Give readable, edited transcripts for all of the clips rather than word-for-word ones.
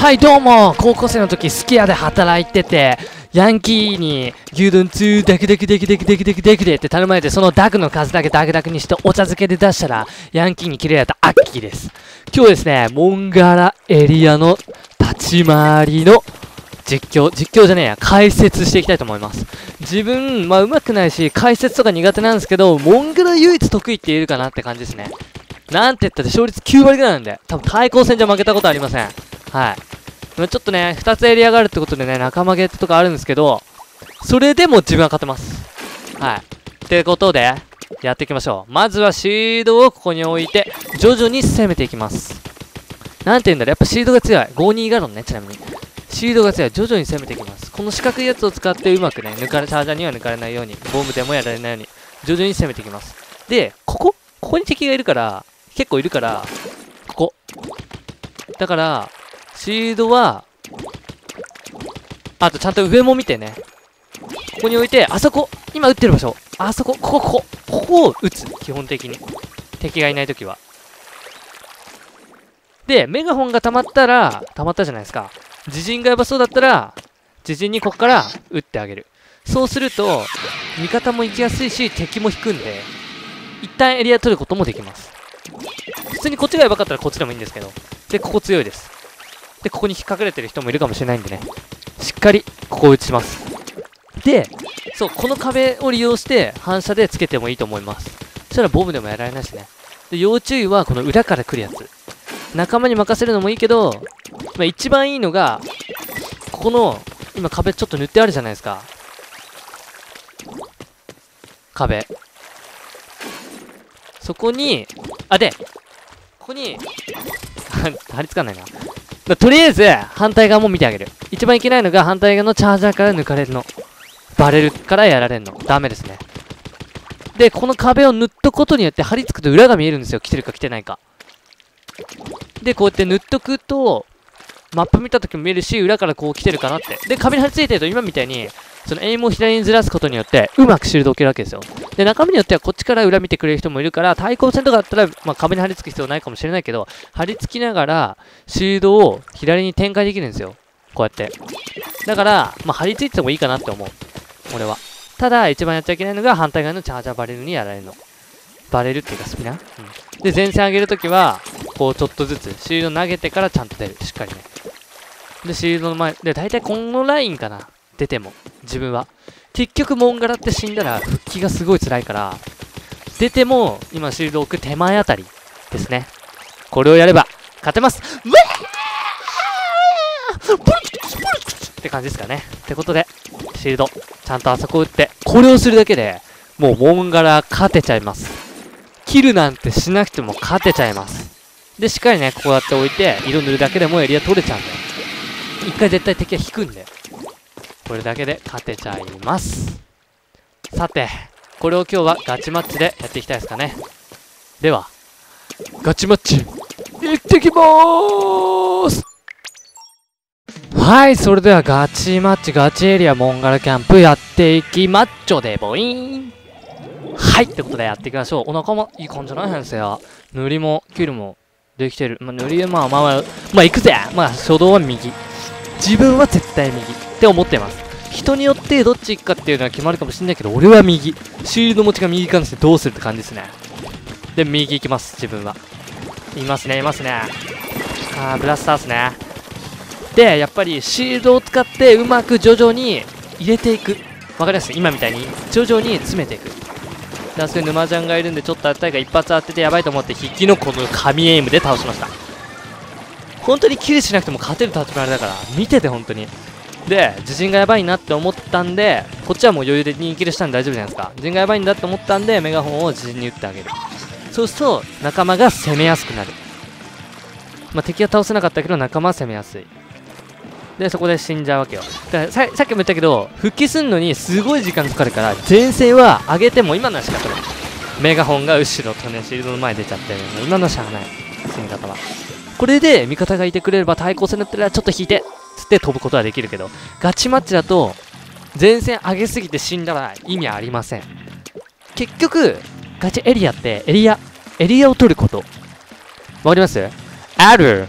はいどうも、高校生の時すき家で働いてて、ヤンキーに牛丼2ダクダクダクダクダクダクダクでって頼まれて、そのダクの数だけダクダクにしてお茶漬けで出したらヤンキーにキレられたアッキーです。今日ですね、モンガラエリアの立ち回りの実況じゃねえや、解説していきたいと思います。自分、上手くないし、解説とか苦手なんですけど、モンガラ唯一得意って言えるかなって感じですね。なんて言ったって勝率9割ぐらいなんで、多分対抗戦じゃ負けたことありません。はい。ちょっとね、2つエリアがあるってことでね、仲間ゲットとかあるんですけど、それでも自分は勝てます。はい。ってことで、やっていきましょう。まずはシードをここに置いて、徐々に攻めていきます。なんて言うんだろう、やっぱシードが強い。52ガロンね、ちなみに。シードが強い。徐々に攻めていきます。この四角いやつを使ってうまくね、チャージャーには抜かれないように、ボムでもやられないように、徐々に攻めていきます。で、ここに敵がいるから、結構いるから、ここ。だから、シードは、あとちゃんと上も見てね。ここに置いて、あそこ今撃ってる場所あそこ、ここを撃つ。基本的に。敵がいないときは。で、メガホンが溜まったじゃないですか。自陣がやばそうだったら、自陣にこっから撃ってあげる。そうすると、味方も行きやすいし、敵も引くんで、一旦エリア取ることもできます。普通にこっちがやばかったらこっちでもいいんですけど。で、ここ強いです。で、ここに引っ隠れてる人もいるかもしれないんでね。しっかり、ここを打ちます。で、そう、この壁を利用して反射でつけてもいいと思います。そしたらボムでもやられないしね。で、要注意はこの裏から来るやつ。仲間に任せるのもいいけど、一番いいのが、ここの、今壁ちょっと塗ってあるじゃないですか。壁。そこに、ここに、貼り付かんないな。とりあえず、反対側も見てあげる。一番いけないのが、反対側のチャージャーから抜かれるの。バレるからやられるの。ダメですね。で、この壁を塗っとくことによって、貼り付くと裏が見えるんですよ。来てるか来てないか。で、こうやって塗っとくと、マップ見た時も見えるし、裏からこう来てるかなって。で、壁に貼り付いてると、今みたいに、そのエイムを左にずらすことによって、うまくシールドを置けるわけですよ。で、中身によってはこっちから裏見てくれる人もいるから、対抗戦とかだったら、壁に貼り付く必要ないかもしれないけど、貼り付きながら、シールドを左に展開できるんですよ。こうやって。だから、貼り付いててもいいかなって思う。俺は。ただ、一番やっちゃいけないのが、反対側のチャージャーバレルにやられるの。バレルっていうか、スピナー、で、前線上げるときは、こう、ちょっとずつ、シールド投げてからちゃんと出る。しっかりね。で、シールドの前、で、大体このラインかな。出ても。自分は。結局、モンガラって死んだら、復帰がすごい辛いから、出ても、今シールドを置く手前あたりですね。これをやれば、勝てます。って感じですかね。ってことで、シールド、ちゃんとあそこ打って、これをするだけで、もうモンガラ勝てちゃいます。キルなんてしなくても勝てちゃいます。で、しっかりね、こうやって置いて、色塗るだけでもエリア取れちゃうんで。一回絶対敵は引くんで。これだけで勝てちゃいます。さて、これを今日はガチマッチでやっていきたいですかね。では、ガチマッチ、行ってきまーす。はい、それではガチマッチ、ガチエリアモンガラキャンプやっていきマッチョでボイーン。はい、ってことでやっていきましょう。お腹もいい感じじゃないですよ。塗りも、キルもできてる。塗り、行くぜ。初動は右。自分は絶対右って思ってます。人によってどっち行くかっていうのは決まるかもしれないけど、俺は右。シールド持ちが右かんしてどうするって感じですね。で、右行きます、自分は。いますね。ブラスターっすね。で、やっぱりシールドを使ってうまく徐々に入れていく。わかります？今みたいに徐々に詰めていく。で、あそこに沼ちゃんがいるんで、ちょっと当たりが一発当ててやばいと思って、引きのこの神エイムで倒しました。本当にキルしなくても勝てる立ち回りだから、見てて本当に。で、自陣がやばいなって思ったんで、こっちはもう余裕で2キルしたんで大丈夫じゃないですか。自陣がやばいんだって思ったんで、メガホンを自陣に打ってあげる。そうすると、仲間が攻めやすくなる。敵は倒せなかったけど、仲間は攻めやすい。で、そこで死んじゃうわけよ。だからさっきも言ったけど、復帰すんのにすごい時間かかるから、前線は上げても今のは仕方ない。メガホンが後ろとね、シールドの前出ちゃって、今のはしゃあない。死に方は。これで味方がいてくれれば対抗戦だったらちょっと引いてつって飛ぶことはできるけど、ガチマッチだと前線上げすぎて死んだら意味ありません。結局ガチエリアってエリアを取ることわかります？ある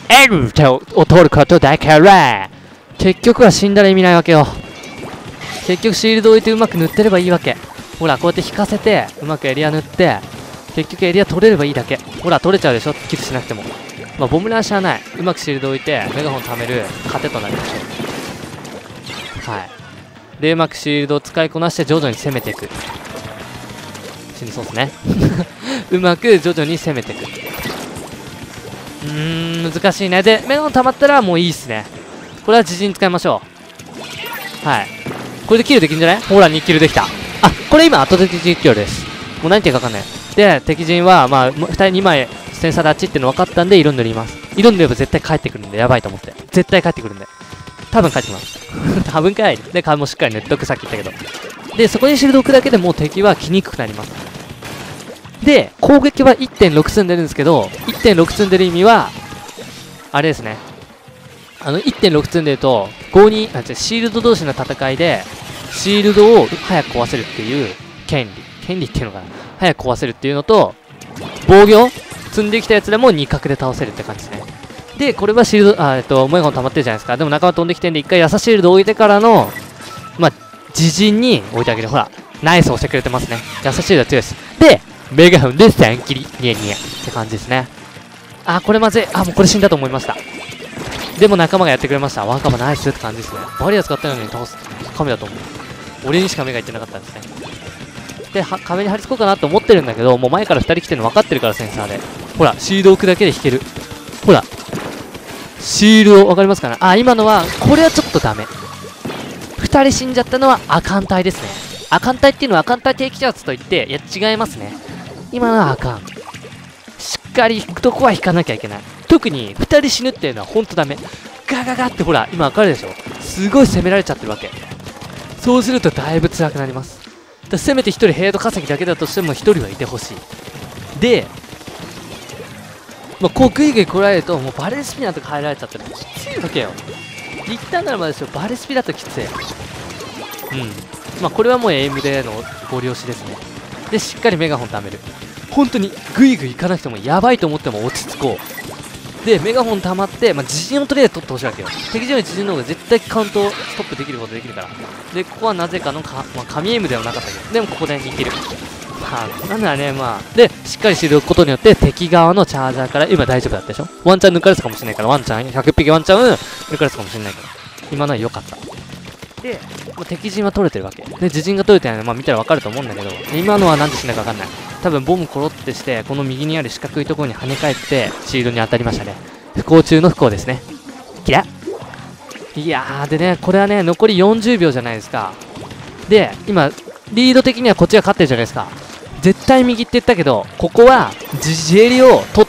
L を取ることだから、結局は死んだら意味ないわけよ。結局シールド置いてうまく塗ってればいいわけ。ほら、こうやって引かせて、うまくエリア塗って、結局エリア取れればいいだけ。ほら、取れちゃうでしょ、キルしなくても。まあ、ボムラーしゃあない。うまくシールド置いて、メガホン貯める糧となりましょう。はい。で、うまくシールドを使いこなして徐々に攻めていく。死にそうっすね。うまく徐々に攻めていく。難しいね。で、メガホン溜まったらもういいっすね。これは自陣使いましょう。はい。これでキルできるんじゃない？ほら、2キルできた。あ、これ今、後で実況です。もう何ていうかわかんない。で、敵陣は、まあ、2人2枚、センサーであっちっていうの分かったんで、色塗ります。色塗れば絶対帰ってくるんで、やばいと思って。絶対帰ってくるんで。多分帰ってきます。多分かい。で、顔もしっかり塗っとく、さっき言ったけど。で、そこにシールド置くだけでもう敵は来にくくなります。で、攻撃は 1.6 積んでるんですけど、1.6 積んでる意味は、あれですね。1.6 積んでると、シールド同士の戦いで、シールドを早く壊せるっていう権利っていうのかな。早く壊せるっていうのと、防御積んできたやつでも2角で倒せるって感じですね。で、これはシールド、モエゴン溜まってるじゃないですか。でも仲間飛んできてんで、一回優しいシールド置いてからの、まあ、自陣に置いてあげる。ほら、ナイス押してくれてますね。優しいシールドは強いです。で、メガホンで3切り、ニヤニヤって感じですね。あ、これまずい。あ、もうこれ死んだと思いました。でも仲間がやってくれました。ワンカマナイスって感じですね。バリア使ったのに倒す亀だと思う。俺にしか目がいってなかったんですね。で、壁に張り付こうかなと思ってるんだけど、もう前から2人来てるの分かってるから、センサーで。ほら、シールド置くだけで引ける。ほら。シールド分かりますかね。あ、今のは、これはちょっとダメ。2人死んじゃったのはアカン隊ですね。アカン隊っていうのはアカン隊低気圧といって、いや、違いますね。今のはアカン。しっかり引くとこは引かなきゃいけない。特に2人死ぬっていうのはほんとダメ。ガガガってほら、今分かるでしょ。すごい攻められちゃってるわけ。そうするとだいぶ辛くなります。だせめて1人ヘイド稼ぎだけだとしても1人はいてほしい。で、まあ、こうグイグイ来られるともうバレスピナーとか入られちゃったらきついわけよ。一旦ならまだですよ、バレスピだときつい。まあこれはもうエイムでのご利用しですね。で、しっかりメガホン貯める。本当にグイグイ行かなくてもやばいと思っても落ち着こう。で、メガホン溜まって、まあ、自陣をとりあえず取ってほしいわけよ。敵陣より自陣の方が絶対カウントストップできることできるから。で、ここはなぜかのまあ、神エイムではなかったけど、でもここで2キル。まあ、なんならね、まあ、で、しっかりしてることによって、敵側のチャージャーから今大丈夫だったでしょ。ワンチャン抜かれてたかもしれないから、ワンチャン、100匹ワンチャン抜かれてたかもしれないから。今のは良かった。で、まあ、敵陣は取れてるわけ。で、自陣が取れてないのまあ見たらわかると思うんだけど、今のはなんで死んだかわかんない。多分ボムコロってして、この右にある四角いところに跳ね返って、シールドに当たりましたね。不幸中の不幸ですね。キラッ。いやー、でね、これはね、残り40秒じゃないですか。で、今、リード的にはこっちが勝ってるじゃないですか。絶対右って言ったけど、ここは、自襟を取って、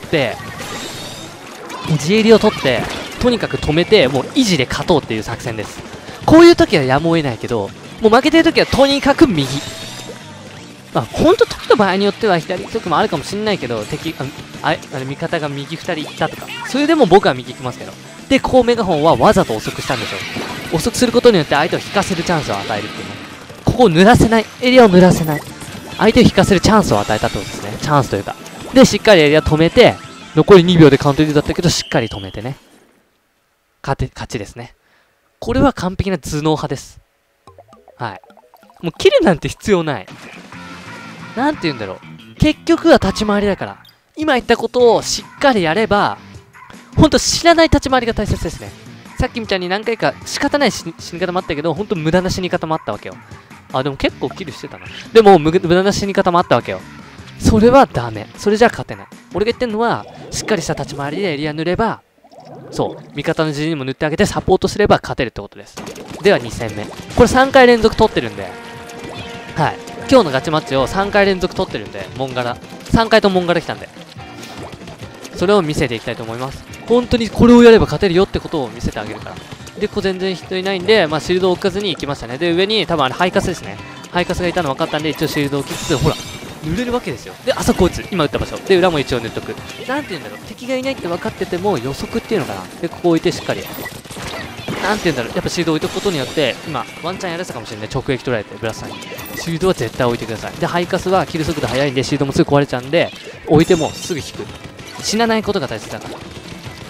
とにかく止めて、もう維持で勝とうっていう作戦です。こういう時はやむを得ないけど、もう負けてる時はとにかく右。まあ、ほんと時の場合によっては左時もあるかもしんないけど、味方が右2人行ったとか、それでも僕は右行きますけど。で、こうメガホンはわざと遅くしたんでしょう。遅くすることによって相手を引かせるチャンスを与えるっていうね。ここを濡らせない。エリアを濡らせない。相手を引かせるチャンスを与えたってことですね。チャンスというか。で、しっかりエリア止めて、残り2秒でカウントリードだったけど、しっかり止めてね。勝ちですね。これは完璧な頭脳派です。はい。もうキルなんて必要ない。なんて言うんだろう。結局は立ち回りだから。今言ったことをしっかりやれば、ほんと知らない立ち回りが大切ですね。さっきみたいに何回か仕方ない死に方もあったけど、ほんと無駄な死に方もあったわけよ。あ、でも結構キルしてたな。でも無駄な死に方もあったわけよ。それはダメ。それじゃ勝てない。俺が言ってんのは、しっかりした立ち回りでエリア塗れば、そう、味方の自陣にも塗ってあげてサポートすれば勝てるってことです。では2戦目。これ3回連続取ってるんで、はい。今日のガチマッチを3回連続取ってるんで、モンガラ。3回とモンガラ来たんで。それを見せていきたいと思います。本当にこれをやれば勝てるよってことを見せてあげるから。で、ここ全然人いないんで、まあシールドを置かずに行きましたね。で、上に多分あれハイカスですね。ハイカスがいたの分かったんで、一応シールドを置きつつ、ほら、塗れるわけですよ。で、あそこ打つ。今打った場所。で、裏も一応塗っとく。なんて言うんだろう。敵がいないって分かってても予測っていうのかな。で、ここ置いてしっかり。なんて言うんだろう。やっぱシールド置いとくことによって、今、ワンチャンやらせたかもしれない。直撃取られて、ブラスさんに。シールドは絶対置いてください。で、ハイカスはキル速度速いんで、シールドもすぐ壊れちゃうんで、置いてもすぐ引く。死なないことが大切だから。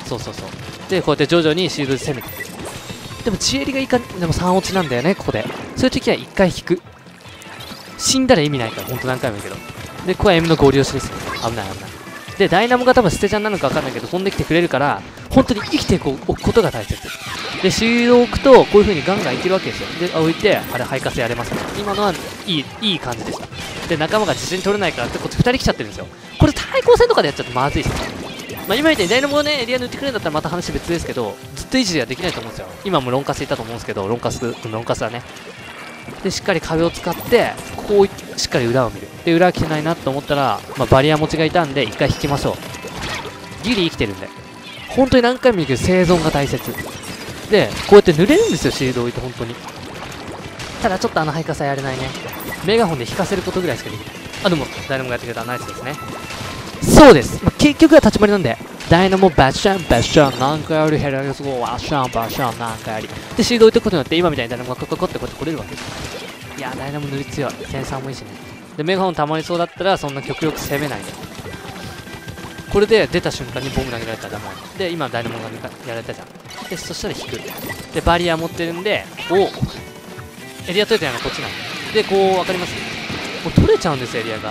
そうそうそう。で、こうやって徐々にシールドで攻めて。でも、地襟がいかん、でも3落ちなんだよね、ここで。そういう時は1回引く。死んだら意味ないから、ほんと何回も言うけど。で、ここは M の合流しですね。危ない危ない。で、ダイナモが多分捨てちゃんなのか分かんないけど、飛んできてくれるから、本当に生きておくことが大切。で、シールドを置くと、こういう風にガンガンいけるわけですよ。で、置いて、あれ、ハイカスやれますね。今のはいい感じでした。で、仲間が自信取れないからって、こっち2人来ちゃってるんですよ。これ、対抗戦とかでやっちゃってまずいっすね。まあ、今みたいにダイナモをね、エリア塗ってくれるんだったらまた話別ですけど、ずっと維持はできないと思うんですよ。今もロンカスいたと思うんですけど、ロンカスはね。で、しっかり壁を使って、こう、しっかり裏を見る。で、裏来てないなと思ったら、まあ、バリア持ちがいたんで、一回引きましょう。ギリ生きてるんで。本当に何回も言うけど、生存が大切。で、こうやって濡れるんですよ、シールド置いて、本当に。ただ、ちょっとハイカスはやれないね。メガホンで引かせることぐらいしかできない。あ、でも、ダイナモがやってくれた。ナイスですね。そうです。まあ、結局は立ち回りなんで、ダイナモバッシャンバッシャン、何回やるヘラレスゴー、ワッシャンバッシャン、何回やり。で、シールド置いておくことによって、今みたいにダイナモがコココってこうやって来れるわけですよ。いやー、ダイナモ塗り強い。センサーもいいしね。で、メガホン溜まりそうだったら、そんな極力攻めないで。これで出た瞬間にボム投げられたらダメなんで。で、今ダイナモがやられたじゃん。で、そしたら引く。で、バリア持ってるんで、エリア取れたのはこっちなんで。で、こう、わかります？もう取れちゃうんですよ、エリア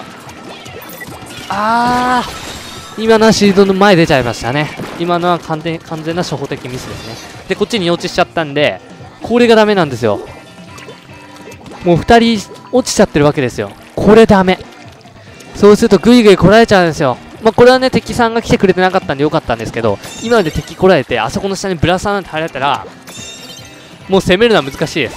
が。今のはシールドの前出ちゃいましたね。今のは完全な初歩的ミスですね。で、こっちに落ちしちゃったんで、これがダメなんですよ。もう2人落ちちゃってるわけですよ。これダメ。そうするとグイグイ来られちゃうんですよ。まあ、これはね、敵さんが来てくれてなかったんでよかったんですけど、今まで敵来られて、あそこの下にブラサーなんて入られたら、もう攻めるのは難しいです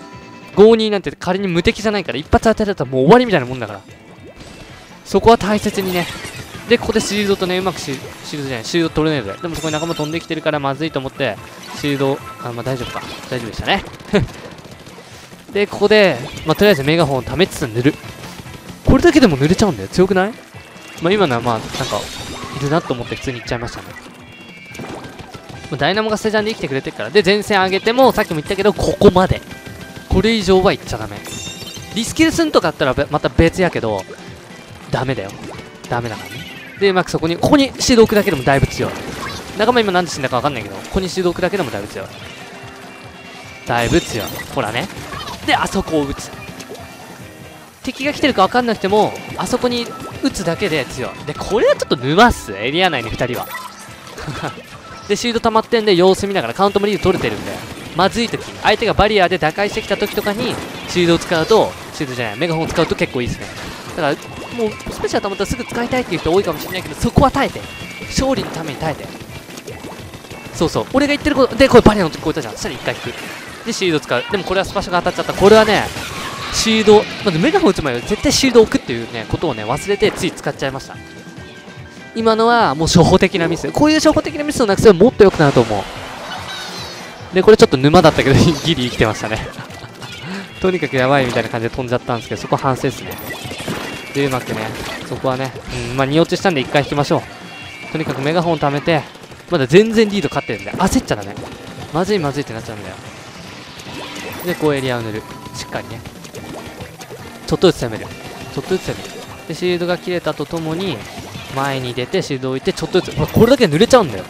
。52なんて仮に無敵じゃないから、一発当てられたらもう終わりみたいなもんだから。そこは大切にね。で、ここでシールドとね、うまくシールドじゃない、シールド取れないので。でもそこに仲間飛んできてるからまずいと思って、シールド、まあ大丈夫か。大丈夫でしたね。で、ここで、まあとりあえずメガホンを溜めつつ塗る。これだけでも塗れちゃうんだよ。強くない？まあ今のはまあ、なんか、いるなと思って普通にいっちゃいましたね。まあ、ダイナモがステジャンで生きてくれてるから。で、前線上げても、さっきも言ったけど、ここまで。これ以上は行っちゃダメ。リスキルすんとかあったらまた別やけど、ダメだよ。ダメだからね。で、うまくここにシード置くだけでもだいぶ強い。仲間今なんで死んだかわかんないけど、ここにシード置くだけでもだいぶ強い。だいぶ強い。ほらね。で、あそこを撃つ。敵が来てるかわかんなくても、あそこに撃つだけで強い。で、これはちょっと沼っす。エリア内に2人は。で、シールド溜まってんで、様子見ながらカウントもリード取れてるんで、まずい時、相手がバリアで打開してきた時とかに、シールドを使うと、シールドじゃない、メガホンを使うと結構いいですね。だから、もう、スペシャル溜まったらすぐ使いたいっていう人多いかもしれないけど、そこは耐えて。勝利のために耐えて。そうそう。俺が言ってること、で、これバリアの時こういったじゃん。そしたら1回引く。で、シールド使う。でもこれはスパシャが当たっちゃった。これはね、シールド、まずメガホン打つ前は絶対シールドを置くっていうね、ことをね、忘れてつい使っちゃいました。今のはもう初歩的なミス。こういう初歩的なミスをなくせばもっと良くなると思う。で、これちょっと沼だったけど、ギリ生きてましたね。とにかくやばいみたいな感じで飛んじゃったんですけど、そこは反省ですね。で、うまくね、そこはね、まあ2落ちしたんで1回引きましょう。とにかくメガホン貯めて、まだ全然リード勝ってるんで、焦っちゃダメ。まずいまずいってなっちゃうんだよ。で、こうエリアを塗る。しっかりね。ちょっとずつ攻める。ちょっとずつ攻める。で、シールドが切れたとともに、前に出て、シールドを置いて、ちょっとずつ、これだけで濡れちゃうんだよ。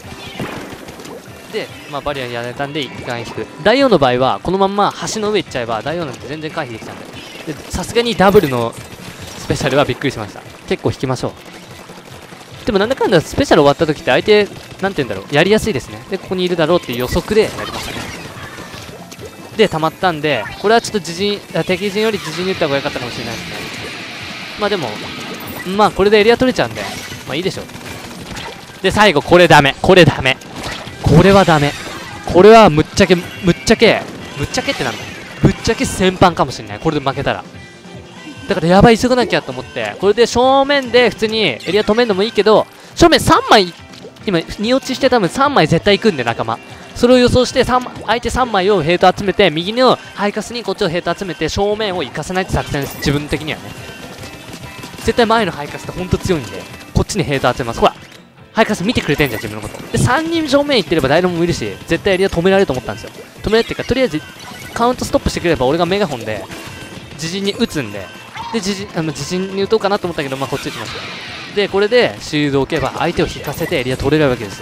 で、まあ、バリアやれたんで、一回引く。第4の場合は、このまんま橋の上行っちゃえば、第4なんて全然回避できたんで。で、さすがにダブルのスペシャルはびっくりしました。結構引きましょう。でも、なんだかんだスペシャル終わった時って、相手、なんて言うんだろう、やりやすいですね。で、ここにいるだろうっていう予測でやりましたね。で、溜まったんで、これはちょっと敵陣より自陣に打った方が良かったかもしれないですね。まあでも、まあこれでエリア取れちゃうんで、まあいいでしょう。で、最後、これダメ。これダメ。これはダメ。これはむっちゃけってなんだ。ぶっちゃけ先般かもしれない。これで負けたら。だからやばい、急がなきゃと思って、これで正面で普通にエリア止めるのもいいけど、正面3枚、今2落ちして多分3枚絶対行くんで、仲間。それを予想して相手3枚をヘイト集めて、右のハイカスにこっちをヘイト集めて、正面を行かせないって作戦です。自分的にはね。絶対前のハイカスってほんと強いんで、こっちにヘイト集めます。ほら、ハイカス見てくれてんじゃん、自分のこと。で、3人正面行ってればダイナモもいるし、絶対エリア止められると思ったんですよ。止められるっていうか、とりあえずカウントストップしてくれれば俺がメガホンで自陣に打つんで、で、自陣に打とうかなと思ったけど、まあこっち行きました。で、これでシールドを置けば相手を引かせてエリア取れるわけですよ。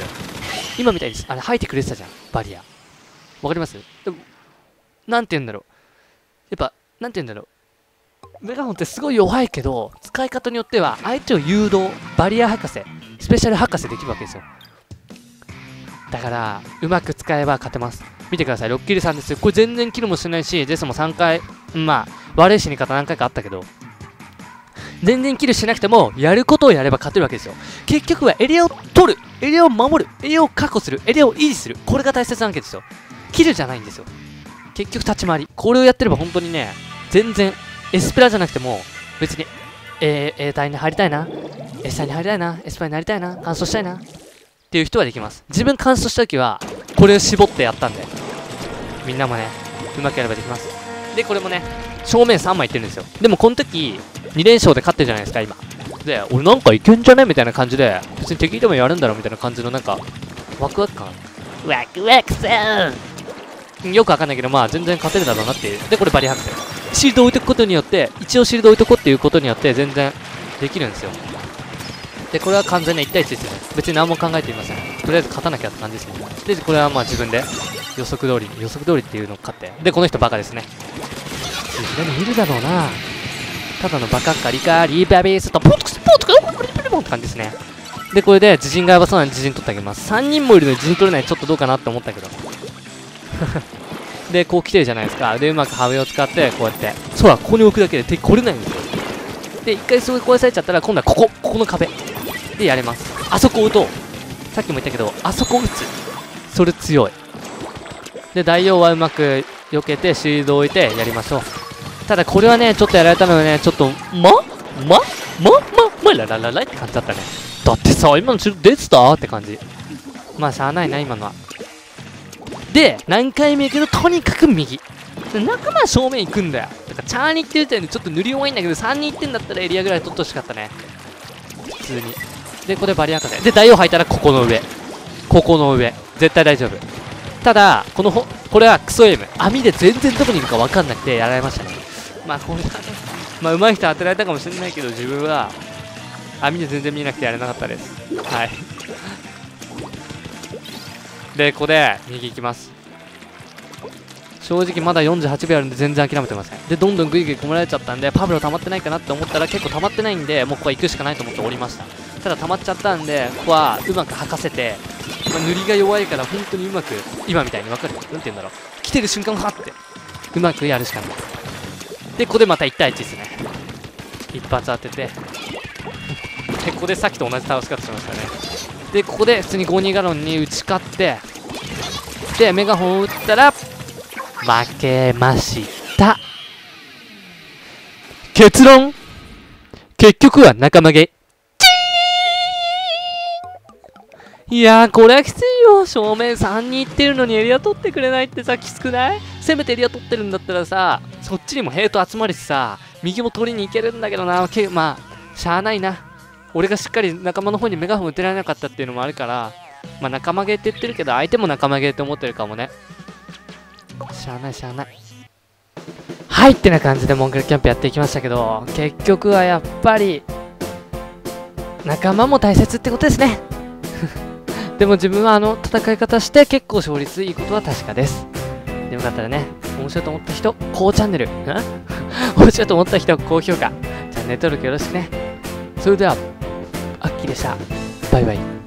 今みたいに、吐いてくれてたじゃん、バリア。わかります？でもなんて言うんだろう。やっぱ、なんて言うんだろう。メガホンってすごい弱いけど、使い方によっては、相手を誘導、バリア博士、スペシャル博士できるわけですよ。だから、うまく使えば勝てます。見てください、6キル3ですよ。これ全然キルもしないし、ジェスも3回、まあ、悪い死に方何回かあったけど、全然キルしなくても、やることをやれば勝てるわけですよ。結局はエリアを取る、エリアを守る、エリアを確保する、エリアを維持する。これが大切なわけですよ。キルじゃないんですよ。結局立ち回り。これをやってれば本当にね、全然、エスペラじゃなくても、別に、A 隊に入りたいな、S 隊に入りたいな、エスパーになりたいな、完走したいな、っていう人はできます。自分完走した時は、これを絞ってやったんで、みんなもね、うまくやればできます。で、これもね、正面3枚いってるんですよ。でもこの時、2連勝で勝ってるじゃないですか、今。で、俺なんかいけんじゃねみたいな感じで、別に敵でもやるんだろみたいな感じのなんか、ワクワク感。ワクワクさーよくわかんないけど、まあ全然勝てるだろうなっていう。で、これバリア博士。シールドを置いとくことによって、一応シールドを置いとこうっていうことによって、全然できるんですよ。で、これは完全に1対1ですよね。別に何も考えていません。とりあえず勝たなきゃって感じですね。で、これはまあ自分で予測通りっていうのを勝って。で、この人バカですね。左にいるだろうな。ただのバカッカリカリーバビースとポートクスポートクポリポリポンって感じですね。で、これで自陣がやばそうなので自陣取ってあげます。3人もいるのに自陣取れないちょっとどうかなって思ったけど。で、こう来てるじゃないですか。で、うまく壁を使って、こうやって。そうだ、ここに置くだけで敵来れないんですよ。で、一回そこで壊されちゃったら、今度はここの壁。で、やれます。あそこを打とう。さっきも言ったけど、あそこを打つ。それ強い。で、大王はうまく避けて、シールドを置いてやりましょう。ただ、これはね、ちょっとやられたのでね、ちょっと、ララララって感じだったね。だってさ、今のシールド出てたって感じ。まあ、しゃあないな、今のは。で、何回目やけど、とにかく右。仲間は正面行くんだよ。だから、チャーに行ってる時点でちょっと塗り弱いんだけど、3に行ってんだったらエリアぐらい取ってほしかったね。普通に。で、これバリアカで。で、大王吐いたらここの上。ここの上。絶対大丈夫。ただ、これはクソエイム。網で全然どこにいるか分かんなくてやられましたね。まあ、これはね、まあ、上手い人当てられたかもしれないけど、自分は、網で全然見えなくてやれなかったです。はい。で、ここで、右行きます。正直まだ48秒あるんで全然諦めてません。で、どんどんグイグイ込められちゃったんで、パブロ溜まってないかなって思ったら結構溜まってないんで、もうここは行くしかないと思って降りました。ただ溜まっちゃったんで、ここはうまく吐かせて、まあ、塗りが弱いから本当にうまく、今みたいに分かる？なんて言うんだろう。来てる瞬間はって、うまくやるしかない。で、ここでまた1対1ですね。一発当てて。で、ここでさっきと同じ倒し方しましたね。で、ここで普通に52ガロンに打ち勝って、で、メガホンを打ったら、負けました。結論、結局は仲間ゲー。いやー、これはきついよ。正面3に行ってるのにエリア取ってくれないってさ、きつくない？せめてエリア取ってるんだったらさ、そっちにもヘイト集まるしさ、右も取りに行けるんだけどな。まあ、しゃあないな。俺がしっかり仲間の方にメガホン打てられなかったっていうのもあるから、まあ仲間ゲーって言ってるけど、相手も仲間ゲーって思ってるかもね。しゃあないしゃあない。はいってな感じでモンゴルキャンプやっていきましたけど、結局はやっぱり仲間も大切ってことですね。でも自分は戦い方して結構勝率いいことは確かです。でよかったらね、面白いと思った人、高チャンネル面白いと思った人、高評価、チャンネル登録よろしくね。それではアッキーでした。バイバイ。